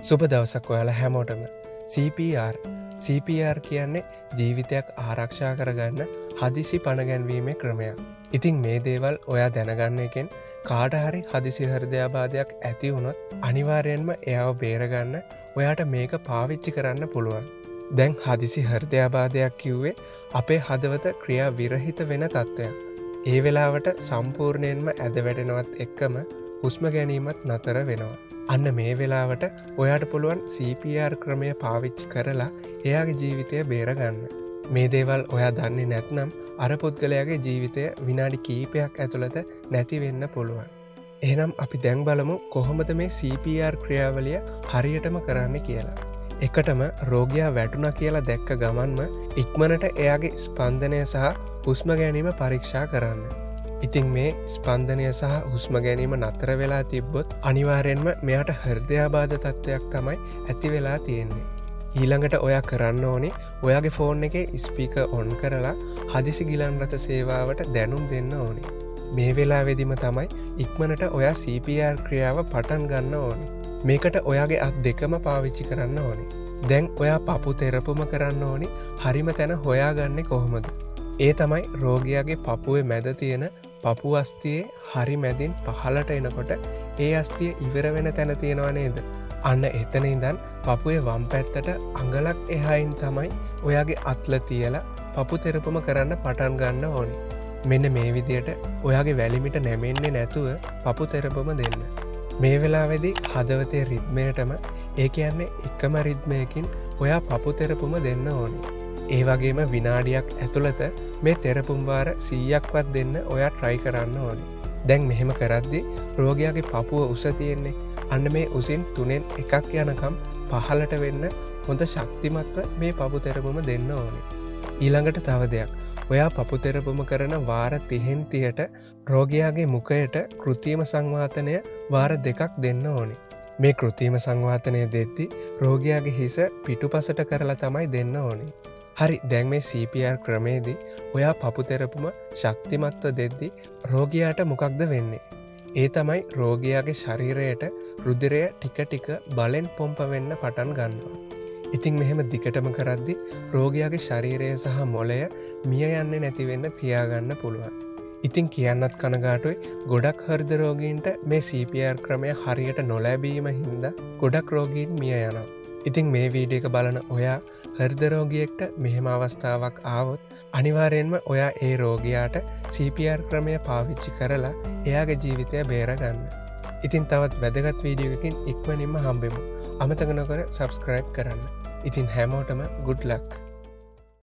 සුබ දවසක් ඔයාලා හැමෝටම. CPR කියන්නේ ජීවිතයක් ආරක්ෂා කරගන්න හදිසි පණගැන්වීමේ ක්‍රමයක්. ඉතින් මේ දේවල් ඔයා දැනගන්න එකෙන් කාට හරි හදිසි හෘදයාබාධයක් ඇති වුණොත් අනිවාර්යෙන්ම එයාව බේරගන්න ඔයාට මේක පාවිච්චි කරන්න පුළුවන්. දැන් හදිසි හෘදයාබාධයක් කිව්වේ අපේ හදවත ක්‍රියා විරහිත වෙන තත්ත්වයක්. ඒ වෙලාවට සම්පූර්ණයෙන්ම ඇද වැටෙනවත් එක්කම හුස්ම ගැනීමත් නතර වෙනවා. අන්න මේ වෙලාවට ඔයාට පුළුවන් CPR ක්‍රමය පාවිච්චි කරලා එයාගේ ජීවිතය බේරගන්න. මේ දේවල් ඔයා දන්නේ නැත්නම් අර පුද්ගලයාගේ ජීවිතය විනාඩි කීපයක් ඇතුළත නැති වෙන්න පුළුවන්. එහෙනම් අපි දැන් බලමු කොහොමද මේ CPR ක්‍රියාවලිය හරියටම කරන්න කියලා. එකටම රෝගියා වැටුණා කියලා දැක්ක ගමන්ම ඉක්මනට එයාගේ ස්පන්දනය සහ හුස්ම ගැනීම පරීක්ෂා කරන්න. ඉතින් මේ ස්පන්දනය සහ හුස්ම ගැනීම නතර වෙලා තිබ්බොත් අනිවාර්යෙන්ම මෙයාට හෘදයාබාධ තත්ත්වයක් තමයි ඇති වෙලා තියෙන්නේ. ඊළඟට ඔයා කරන්න ඕනි ඔයාගේ ෆෝන් එකේ ස්පීකර් ඔන් කරලා හදිසි ගිලන් රථ සේවාවට දැනුම් දෙන්න ඕනි. මේ වෙලාවෙදිම තමයි ඉක්මනට ඔයා CPR ක්‍රියාව පටන් ගන්න ඕනි. මේකට ඔයාගේ අත් දෙකම පාවිච්චි කරන්න ඕනි. දැන් ඔයා පපු තෙරපුම කරන්න ඕනි හරිම තැන හොයාගන්නේ කොහොමද? ඒ තමයි රෝගියාගේ පපුවේ මැද තියෙන පපු අස්තියේ හරි මැදින් පහලට එනකොට ඒ අස්තිය ඉවර වෙන තැන තියෙනවා නේද? අන්න එතන ඉඳන් පපුවේ වම් පැත්තට අඟලක් එහායින් තමයි ඔයාගේ අත්ල තියලා පපු තෙරපුම කරන්න පටන් ගන්න ඕනි. මෙන්න මේ විදියට ඔයාගේ වැලිමිට නැමෙන්නේ නැතුව පපු තෙරපුම දෙන්න. මේ වෙලාවේදී හදවතේ රිද්මයටම ඒ කියන්නේ එකම රිද්මයකින් ඔයා පපු තෙරපුම දෙන්න ඕනි. ඒ වගේම විනාඩියක් ඇතුළත මේ තෙරපුම් වාර 100ක්වත් දෙන්න ඔයා try කරන්න ඕනේ. දැන් මෙහෙම කරද්දී රෝගියාගේ පපුව උස තියෙන්නේ. අන්න මේ උසින් 3න් එකක් යනකම් පහළට වෙන්න හොඳ ශක්තිමත්ව මේ පපු තෙරපුම දෙන්න ඕනේ. ඊළඟට තව දෙයක්. ඔයා පපු තෙරපුම කරන වාර 30න් 30ට රෝගියාගේ මුඛයට කෘත්‍රිම සංවාතනය වාර 2ක් දෙන්න ඕනේ. මේ කෘත්‍රිම සංවාතනය දෙද්දී රෝගියාගේ හිස පිටුපසට කරලා තමයි දෙන්න ඕනේ. හරි, දැන් මේ CPR ක්‍රමේදී ඔයා පපු තෙරපුම ශක්තිමත්ව දෙද්දී රෝගියාට මොකක්ද වෙන්නේ? ඒ තමයි රෝගියාගේ ශරීරයට රුධිරය ටික ටික බලෙන් පොම්ප වෙන්න පටන් ගන්නවා. ඉතින් මෙහෙම දිගටම කරද්දී රෝගියාගේ ශරීරය සහ මොළය මිය යන්නේ නැති වෙන්න තියාගන්න පුළුවන්. ඉතින් කියන්නත් කනගාටුයි, ගොඩක් හෘද රෝගීන්ට මේ CPR ක්‍රමය හරියට නොලැබීම හින්දා ගොඩක් රෝගීන් මිය යනවා. ඉතින් මේ වීඩියෝ එක බලන ඔයා හෘද රෝගියෙක්ට මෙහෙම අවස්ථාවක් ආවොත් අනිවාර්යෙන්ම ඔයා ඒ රෝගියාට CPR ක්‍රමය පාවිච්චි කරලා එයාගේ ජීවිතය බේරගන්න. ඉතින් තවත් වැදගත් වීඩියෝ එකකින් ඉක්මනින්ම හම්බෙමු. අමතක නොකර subscribe කරන්න. ඉතින් හැමෝටම good luck.